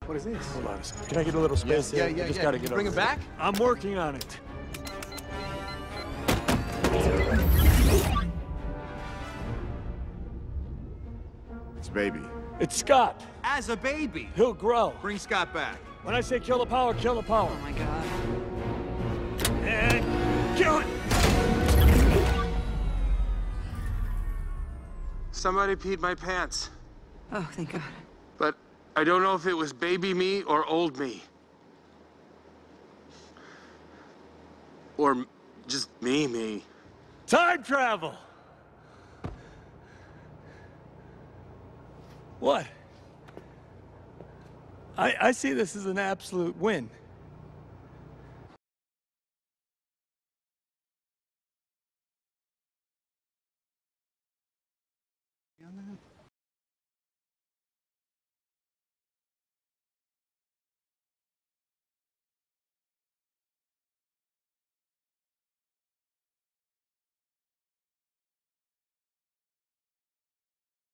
What is this? Hold on a second. Can I get a little space here? I just gotta get Bring over it back? I'm working on it. It's baby. It's Scott. As a baby. He'll grow. Bring Scott back. When I say kill the power, kill the power. Oh my God. And kill it! Somebody peed my pants. Oh, thank God. But I don't know if it was baby me or old me. Or just me. Time travel! What? I see this as an absolute win. On that?